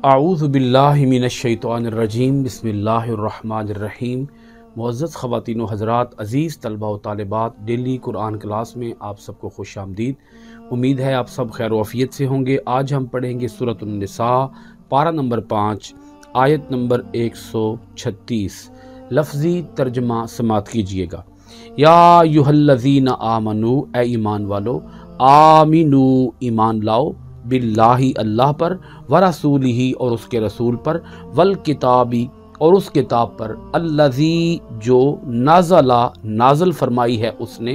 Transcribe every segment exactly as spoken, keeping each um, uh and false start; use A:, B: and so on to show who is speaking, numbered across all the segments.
A: اعوذ باللہ من الشیطان الرجیم بسم اللہ الرحمن الرحیم۔ معزز خواتین و حضرات، عزیز طلبہ و طالبات، ڈیلی قرآن کلاس میں آپ سب کو خوش آمدید۔ امید ہے آپ سب خیر و عافیت سے ہوں گے۔ آج ہم پڑھیں گے سورۃ النساء، پارہ نمبر پانچ، آیت نمبر ایک سو چھتیس۔ لفظی ترجمہ سماعت کیجئے گا۔ یا ایھا الذین آمنو، اے ایمان والو، آمنو ایمان لاؤ، باللہ اللہ پر، ورسولہ اور اس کے رسول پر، والکتابی اور اس کتاب پر، الذی جو نازل نازل فرمائی ہے اس نے،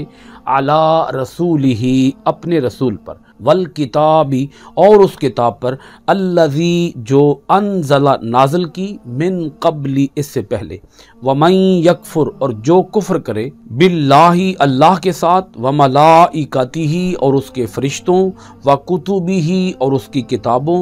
A: علی رسولہ اپنے رسول پر، والکتابی اور اس کتاب پر، الذی جو انزل نازل کی، من قبل اس سے پہلے، ومن یکفر اور جو کفر کرے، باللہ اللہ کے ساتھ، وملائکتہ اور اس کے فرشتوں، وکتبہ اور اس کی کتابوں،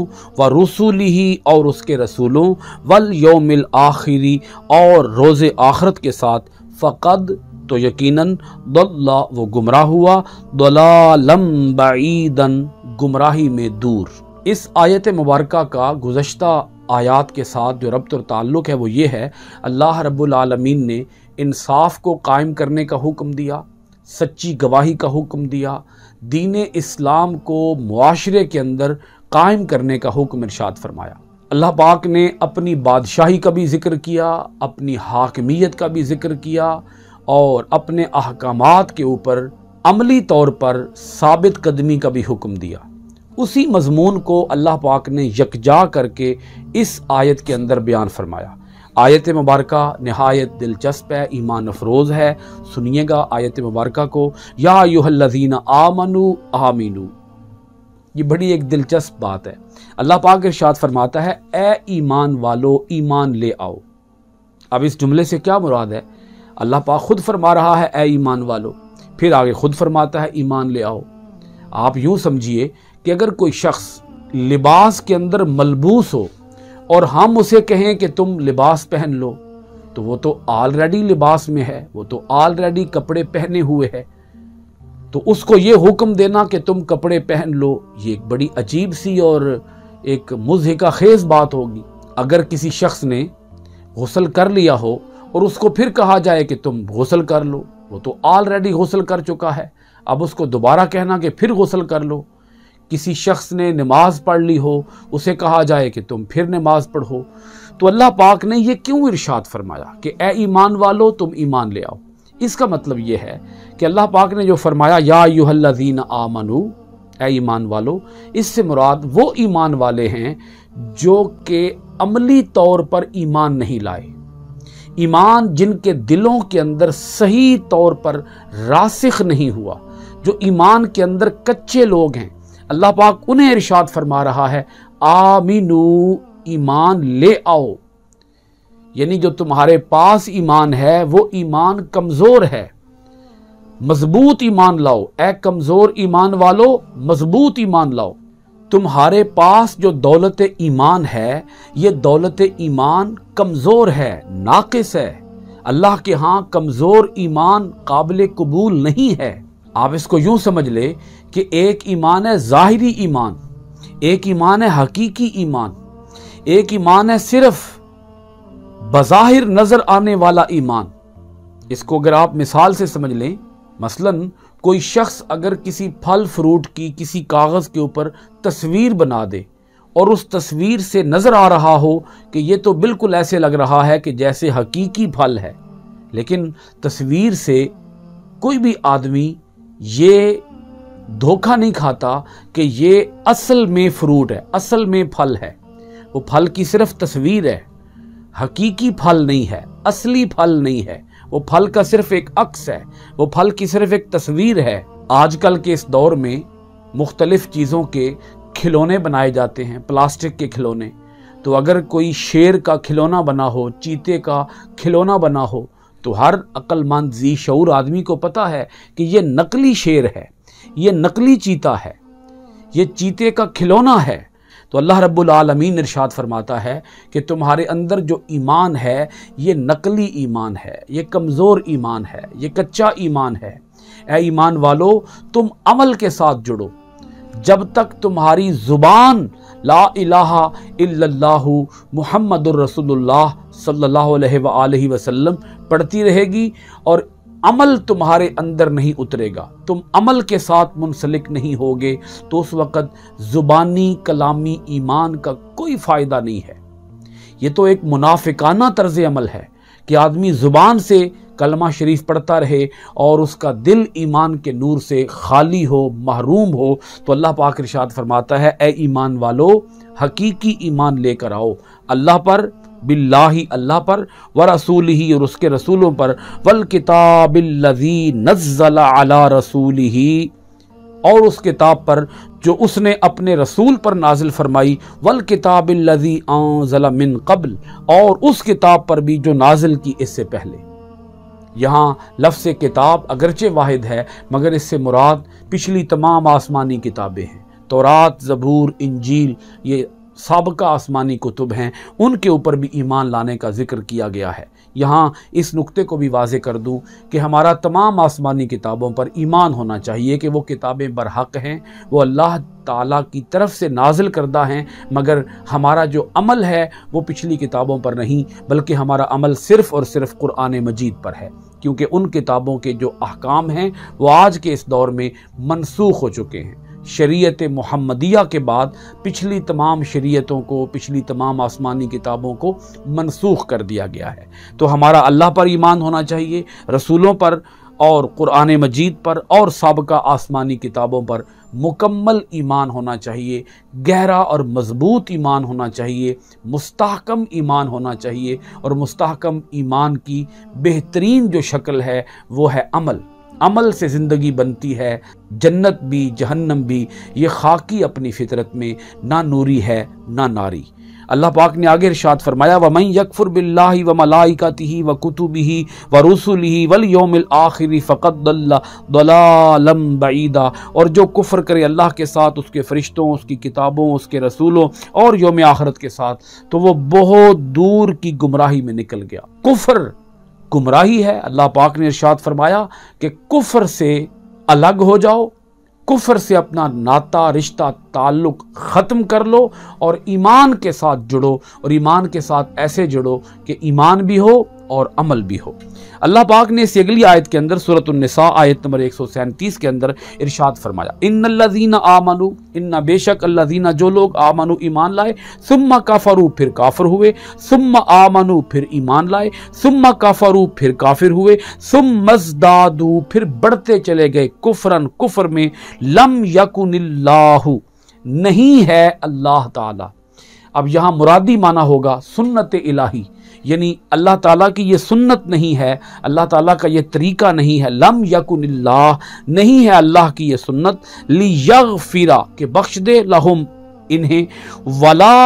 A: ورسلہ اور اس کے رسولوں، والیوم الآخری اور روز آخرت کے ساتھ، فقد تو یقیناً ضل وہ گمراہ ہوا، ضلالا بعیدا گمراہی میں دور۔ اس آیت مبارکہ کا گزشتہ آیات کے ساتھ جو ربط اور تعلق ہے وہ یہ ہے، اللہ رب العالمین نے انصاف کو قائم کرنے کا حکم دیا، سچی گواہی کا حکم دیا، دین اسلام کو معاشرے کے اندر قائم کرنے کا حکم ارشاد فرمایا۔ اللہ پاک نے اپنی بادشاہی کا بھی ذکر کیا، اپنی حاکمیت کا بھی ذکر کیا، اور اپنے احکامات کے اوپر عملی طور پر ثابت قدمی کا بھی حکم دیا۔ اسی مضمون کو اللہ پاک نے یکجا کر کے اس آیت کے اندر بیان فرمایا۔ آیت مبارکہ نہایت دلچسپ ہے، ایمان افروز ہے۔ سنیے گا آیت مبارکہ کو، یا ایھا الذین آمنو آمنو۔ یہ بڑی ایک دلچسپ بات ہے۔ اللہ پاک ارشاد فرماتا ہے، اے ایمان والو ایمان لے آؤ۔ اب اس جملے سے کیا مراد ہے؟ اللہ پاک خود فرما رہا ہے اے ایمان والو، پھر آگے خود فرماتا ہے ایمان لے آؤ۔ آپ یوں سمجھیے کہ اگر کوئی شخص لباس کے اندر ملبوس ہو اور ہم اسے کہیں کہ تم لباس پہن لو، تو وہ تو آلریڈی لباس میں ہے، وہ تو آلریڈی کپڑے پہنے ہوئے ہے، تو اس کو یہ حکم دینا کہ تم کپڑے پہن لو، یہ ایک بڑی عجیب سی اور ایک مضحکہ خیز بات ہوگی۔ اگر کسی شخص نے غسل کر لیا ہو اور اس کو پھر کہا جائے کہ تم غسل کر لو، وہ تو آلریڈی غسل کر چکا ہے، اب اس کو دوبارہ کہنا کہ پھر غسل کر لو۔ کسی شخص نے نماز پڑھ لی ہو، اسے کہا جائے کہ تم پھر نماز پڑھو۔ تو اللہ پاک نے یہ کیوں ارشاد فرمایا کہ اے ایمان والو تم ایمان لے آؤ؟ اس کا مطلب یہ ہے کہ اللہ پاک نے جو فرمایا یا ایھا الذین آمنو، اے ایمان والو، اس سے مراد وہ ایمان والے ہیں جو کہ عملی طور پر ایمان نہیں لائے، ایمان جن کے دلوں کے اندر صحیح طور پر راسخ نہیں ہوا، جو ایمان کے اندر کچے لوگ ہیں۔ اللہ پاک انہیں ارشاد فرما رہا ہے آمینو، ایمان لے آؤ، یعنی جو تمہارے پاس ایمان ہے وہ ایمان کمزور ہے، مضبوط ایمان لاؤ۔ اے کمزور ایمان والو، مضبوط ایمان لاؤ۔ تمہارے پاس جو دولت ایمان ہے، یہ دولت ایمان کمزور ہے، ناقص ہے۔ اللہ کے ہاں کمزور ایمان قابل قبول نہیں ہے۔ آپ اس کو یوں سمجھ لے کہ ایک ایمان ہے ظاہری ایمان، ایک ایمان ہے حقیقی ایمان، ایک ایمان ہے صرف بظاہر نظر آنے والا ایمان۔ اس کو اگر آپ مثال سے سمجھ لیں، مثلاً کوئی شخص اگر کسی پھل فروٹ کی کسی کاغذ کے اوپر تصویر بنا دے اور اس تصویر سے نظر آ رہا ہو کہ یہ تو بالکل ایسے لگ رہا ہے کہ جیسے حقیقی پھل ہے، لیکن تصویر سے کوئی بھی آدمی یہ دھوکہ نہیں کھاتا کہ یہ اصل میں فروٹ ہے، اصل میں پھل ہے۔ وہ پھل کی صرف تصویر ہے، حقیقی پھل نہیں ہے، اصلی پھل نہیں ہے، وہ پھل کا صرف ایک عکس ہے، وہ پھل کی صرف ایک تصویر ہے۔ آج کل کے اس دور میں مختلف چیزوں کے کھلونے بنائے جاتے ہیں، پلاسٹک کے کھلونے۔ تو اگر کوئی شیر کا کھلونا بنا ہو، چیتے کا کھلونا بنا ہو، تو ہر عقل مند ذی شعور آدمی کو پتا ہے کہ یہ نقلی شیر ہے، یہ نقلی چیتا ہے، یہ چیتے کا کھلونا ہے۔ تو اللہ رب العالمین ارشاد فرماتا ہے کہ تمہارے اندر جو ایمان ہے یہ نقلی ایمان ہے، یہ کمزور ایمان ہے، یہ کچا ایمان ہے۔ اے ایمان والو تم عمل کے ساتھ جڑو، جب تک تمہاری زبان لا الہ الا اللہ محمد الرسول اللہ صلی اللہ علیہ وآلہ وسلم پڑھتی رہے گی اور عمل تمہارے اندر نہیں اترے گا، تم عمل کے ساتھ منسلک نہیں ہوگے، تو اس وقت زبانی کلامی ایمان کا کوئی فائدہ نہیں ہے۔ یہ تو ایک منافقانہ طرز عمل ہے کہ آدمی زبان سے کلمہ شریف پڑھتا رہے اور اس کا دل ایمان کے نور سے خالی ہو، محروم ہو۔ تو اللہ پاک ارشاد فرماتا ہے اے ایمان والو، حقیقی ایمان لے کر آؤ اللہ پر، باللہ اللہ پر، ورسولہ اور اس کے رسولوں پر، والکتاب الذی نزل علی رسولہ اور اس کتاب پر جو اس نے اپنے رسول پر نازل فرمائی، والکتاب الذی انزل من قبل اور اس کتاب پر بھی جو نازل کی اس سے پہلے۔ یہاں لفظ کتاب اگرچہ واحد ہے مگر اس سے مراد پچھلی تمام آسمانی کتابیں ہیں، تورات، زبور، انجیل، یہ سابقہ آسمانی کتب ہیں، ان کے اوپر بھی ایمان لانے کا ذکر کیا گیا ہے۔ یہاں اس نقطے کو بھی واضح کر دوں کہ ہمارا تمام آسمانی کتابوں پر ایمان ہونا چاہیے کہ وہ کتابیں برحق ہیں، وہ اللہ تعالیٰ کی طرف سے نازل کردہ ہیں، مگر ہمارا جو عمل ہے وہ پچھلی کتابوں پر نہیں بلکہ ہمارا عمل صرف اور صرف قرآن مجید پر ہے، کیونکہ ان کتابوں کے جو احکام ہیں وہ آج کے اس دور میں منسوخ ہو چکے ہیں۔ شریعت محمدیہ کے بعد پچھلی تمام شریعتوں کو، پچھلی تمام آسمانی کتابوں کو منسوخ کر دیا گیا ہے۔ تو ہمارا اللہ پر ایمان ہونا چاہیے، رسولوں پر اور قرآن مجید پر اور سابقہ آسمانی کتابوں پر مکمل ایمان ہونا چاہیے، گہرا اور مضبوط ایمان ہونا چاہیے، مستحکم ایمان ہونا چاہیے، اور مستحکم ایمان کی بہترین جو شکل ہے وہ ہے عمل۔ عمل سے زندگی بنتی ہے، جنت بھی جہنم بھی، یہ خاکی اپنی فطرت میں نہ نوری ہے نہ ناری۔ اللہ پاک نے آگے ارشاد فرمایا وَمَن يَكْفُرْ بِاللَّهِ وَمَلَائِكَتِهِ وَكُتُبِهِ وَرُسُلِهِ وَالْيَوْمِ الْآخِرِ فَقَدْ ضَلَّ ضَلَالًا بَعِيدًا، اور جو کفر کرے اللہ کے ساتھ، اس کے فرشتوں، اس کی کتابوں، اس کے رسولوں اور یوم آخرت کے ساتھ، تو وہ بہت دور کی گمراہی میں نکل گیا۔ کفر گمراہی ہے۔ اللہ پاک نے ارشاد فرمایا کہ کفر سے الگ ہو جاؤ، کفر سے اپنا ناطہ، رشتہ، تعلق ختم کر لو اور ایمان کے ساتھ جڑو، اور ایمان کے ساتھ ایسے جڑو کہ ایمان بھی ہو اور عمل بھی ہو۔ اللہ پاک نے اس اگلی آیت کے اندر سورۃ النساء آیت نمبر ایک سو سینتیس کے اندر ارشاد فرمایا ان الذین آمنوا، ان بے شک الذین جو لوگ آمنوا ایمان لائے، ثم کفروا پھر کافر ہوئے، ثم آمنوا پھر ایمان لائے، ثم کفروا پھر کافر ہوئے، ثم ازدادوا پھر بڑھتے چلے گئے کفرن کفر میں، لم یکن اللہ نہیں ہے اللہ تعالی۔ اب یہاں مرادی معنی ہوگا سنت الہی، یعنی اللہ تعالیٰ کی یہ سنت نہیں ہے، اللہ تعالیٰ کا یہ طریقہ نہیں ہے، لم یکن اللہ نہیں ہے اللہ کی یہ سنت، لیغفرا کہ بخش دے، لہم انہیں، ولا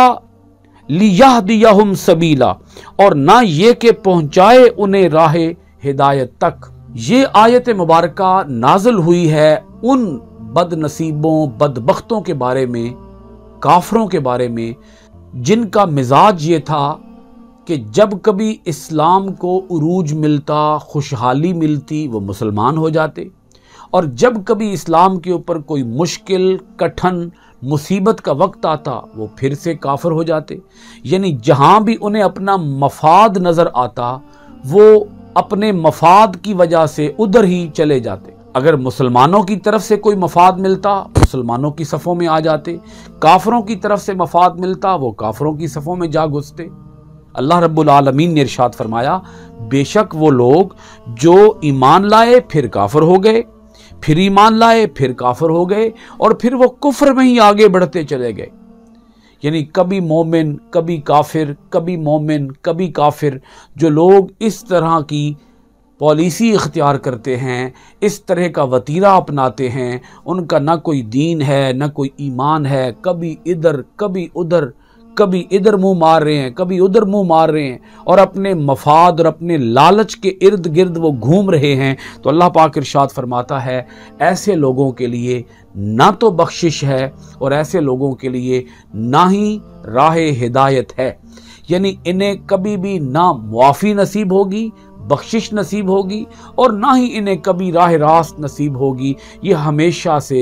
A: لیہدیہم سبیلا اور نہ یہ کہ پہنچائے انہیں راہ ہدایت تک۔ یہ آیت مبارکہ نازل ہوئی ہے ان بد نصیبوں، بدبختوں کے بارے میں، کافروں کے بارے میں، جن کا مزاج یہ تھا کہ جب کبھی اسلام کو عروج ملتا، خوشحالی ملتی، وہ مسلمان ہو جاتے، اور جب کبھی اسلام کے اوپر کوئی مشکل، کٹھن، مصیبت کا وقت آتا وہ پھر سے کافر ہو جاتے۔ یعنی جہاں بھی انہیں اپنا مفاد نظر آتا وہ اپنے مفاد کی وجہ سے ادھر ہی چلے جاتے۔ اگر مسلمانوں کی طرف سے کوئی مفاد ملتا مسلمانوں کی صفوں میں آ جاتے، کافروں کی طرف سے مفاد ملتا وہ کافروں کی صفوں میں جا گھستے۔ اللہ رب العالمین نے ارشاد فرمایا بے شک وہ لوگ جو ایمان لائے پھر کافر ہو گئے، پھر ایمان لائے پھر کافر ہو گئے، اور پھر وہ کفر میں ہی آگے بڑھتے چلے گئے۔ یعنی کبھی مومن، کبھی کافر، کبھی مومن، کبھی کافر، جو لوگ اس طرح کی پالیسی اختیار کرتے ہیں، اس طرح کا وتیرہ اپناتے ہیں، ان کا نہ کوئی دین ہے نہ کوئی ایمان ہے، کبھی ادھر کبھی ادھر، کبھی ادھر منہ مار رہے ہیں کبھی ادھر منہ مار رہے ہیں، اور اپنے مفاد اور اپنے لالچ کے ارد گرد وہ گھوم رہے ہیں۔ تو اللہ پاک ارشاد فرماتا ہے ایسے لوگوں کے لیے نہ تو بخشش ہے اور ایسے لوگوں کے لیے نہ ہی راہ ہدایت ہے۔ یعنی انہیں کبھی بھی نہ معافی نصیب ہوگی، بخشش نصیب ہوگی، اور نہ ہی انہیں کبھی راہ راست نصیب ہوگی۔ یہ ہمیشہ سے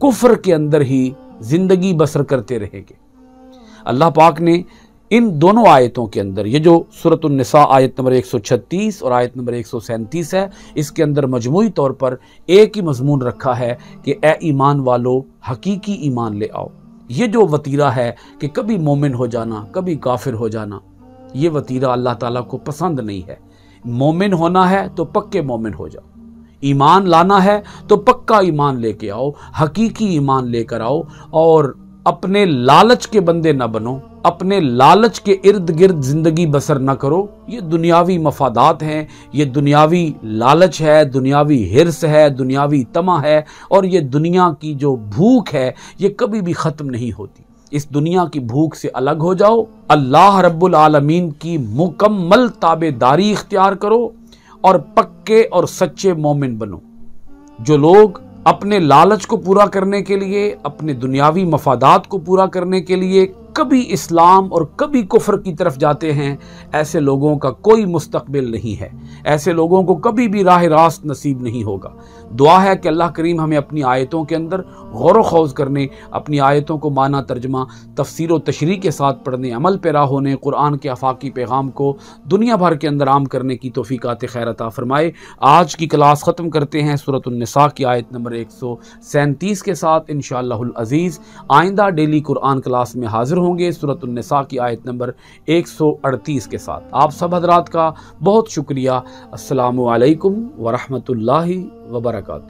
A: کفر کے اندر ہی زندگی بسر کرتے رہیں گے۔ اللہ پاک نے ان دونوں آیتوں کے اندر، یہ جو سورۃ النساء آیت نمبر ایک سو چھتیس اور آیت نمبر ایک سو سینتیس ہے، اس کے اندر مجموعی طور پر ایک ہی مضمون رکھا ہے کہ اے ایمان والو حقیقی ایمان لے آؤ۔ یہ جو وتیرہ ہے کہ کبھی مومن ہو جانا کبھی کافر ہو جانا، یہ وتیرہ اللہ تعالیٰ کو پسند نہیں ہے۔ مومن ہونا ہے تو پکے مومن ہو جاؤ، ایمان لانا ہے تو پکا ایمان لے کے آؤ، حقیقی ایمان لے کر آؤ، اور اپنے لالچ کے بندے نہ بنو، اپنے لالچ کے ارد گرد زندگی بسر نہ کرو۔ یہ دنیاوی مفادات ہیں، یہ دنیاوی لالچ ہے، دنیاوی ہرس ہے، دنیاوی طمع ہے، اور یہ دنیا کی جو بھوک ہے یہ کبھی بھی ختم نہیں ہوتی۔ اس دنیا کی بھوک سے الگ ہو جاؤ، اللہ رب العالمین کی مکمل تابع داری اختیار کرو اور پکے اور سچے مومن بنو۔ جو لوگ اپنے لالچ کو پورا کرنے کے لیے، اپنے دنیاوی مفادات کو پورا کرنے کے لیے کبھی اسلام اور کبھی کفر کی طرف جاتے ہیں، ایسے لوگوں کا کوئی مستقبل نہیں ہے، ایسے لوگوں کو کبھی بھی راہ راست نصیب نہیں ہوگا۔ دعا ہے کہ اللہ کریم ہمیں اپنی آیتوں کے اندر غور و خوض کرنے، اپنی آیتوں کو معنی ترجمہ، تفسیر و تشریح کے ساتھ پڑھنے، عمل پیرا ہونے، قرآن کے آفاقی پیغام کو دنیا بھر کے اندر عام کرنے کی توفیقات خیر عطا فرمائے۔ آج کی کلاس ختم کرتے ہیں سورۃ النساء کی آیت نمبر ایک سو سینتیس کے ساتھ انشاءاللہ العزیز۔ آئندہ ڈیلی قرآن کلاس میں حاضر ہوں گے سورۃ النساء کی آیت نمبر ایک سو اڑتیس کے ساتھ۔ آپ سب حضرات کا بہت شکریہ۔ السلام علیکم ورحمۃ اللہ وبرکاتہ۔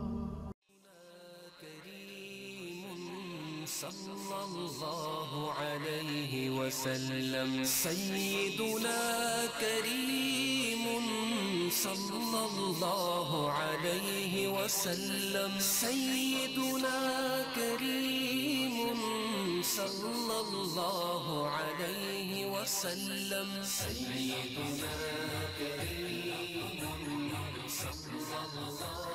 B: سیدنا کریم صلی اللہ علیہ وسلم، سیدنا کریم صلی اللہ علیہ وسلم، سیدنا کریم صلی اللہ